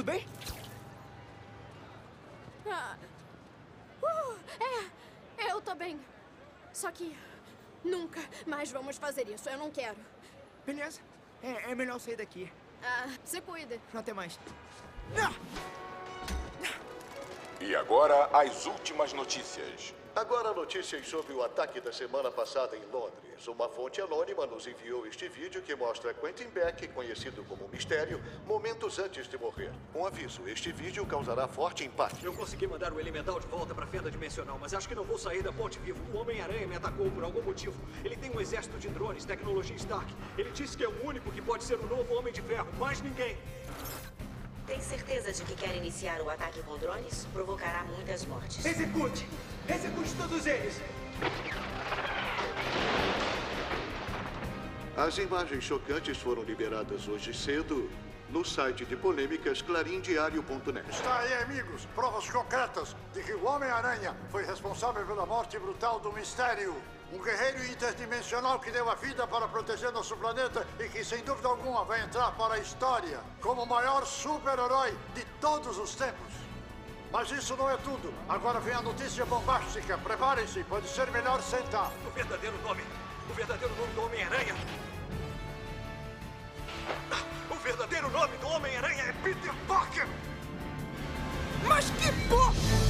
bem? Eu tô bem. Só que nunca mais vamos fazer isso. Eu não quero. Beleza. É melhor sair daqui. Se cuida. Até mais. E agora, as últimas notícias. Agora notícias sobre o ataque da semana passada em Londres. Uma fonte anônima nos enviou este vídeo que mostra Quentin Beck, conhecido como Mistério, momentos antes de morrer. Um aviso, este vídeo causará forte impacto. Eu consegui mandar o Elemental de volta pra fenda dimensional, mas acho que não vou sair da ponte vivo. O Homem-Aranha me atacou por algum motivo. Ele tem um exército de drones, tecnologia Stark. Ele disse que é o único que pode ser o novo Homem de Ferro, mais ninguém. Tem certeza de que quer iniciar o ataque com drones? Provocará muitas mortes. Execute! Execute todos eles! As imagens chocantes foram liberadas hoje cedo no site de polêmicas clarindiario.net. Está aí, amigos, provas concretas de que o Homem-Aranha foi responsável pela morte brutal do Mistério. Um guerreiro interdimensional que deu a vida para proteger nosso planeta e que, sem dúvida alguma, vai entrar para a história como o maior super-herói de todos os tempos. Mas isso não é tudo. Agora vem a notícia bombástica. Preparem-se, pode ser melhor sentar. O verdadeiro nome